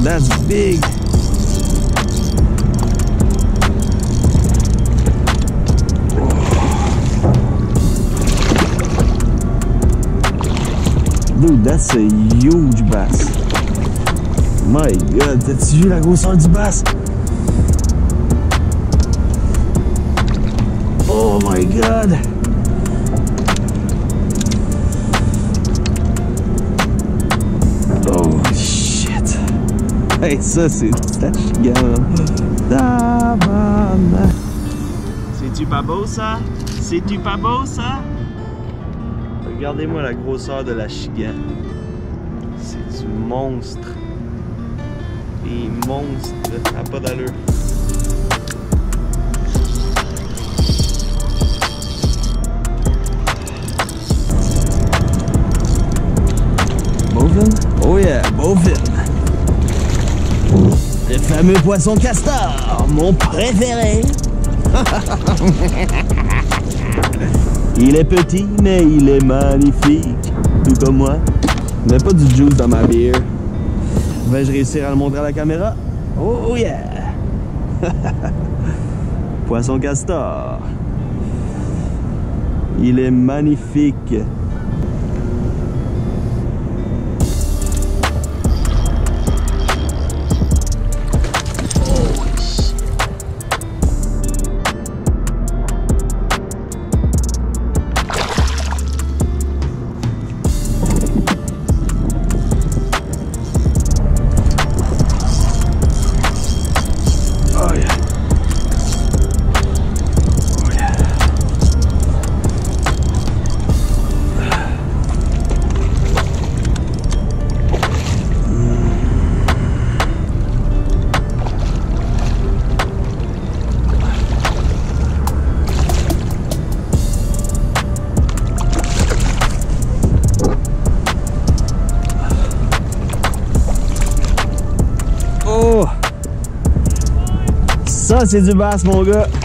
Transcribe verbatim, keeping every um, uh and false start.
that's big. Dude, that's a huge bass. My God, t'as-tu vu la grosseur du bass? Oh my God! Oh shit! Hey, ça c'est de la chigane. Tabarnak! C'est-tu pas beau ça? C'est-tu pas beau ça? Regardez-moi la grosseur de la chigane. C'est du monstre. Des monstres, ça n'a pas d'allure. Bovin? Oh yeah, bovin. Le fameux poisson castor, mon préféré. Il est petit, mais il est magnifique. Tout comme moi. Je mets pas du juice dans ma bière. Vais-je réussir à le montrer à la caméra? Oh yeah! Poisson castor. Il est magnifique. Ça, c'est du bass, mon gars.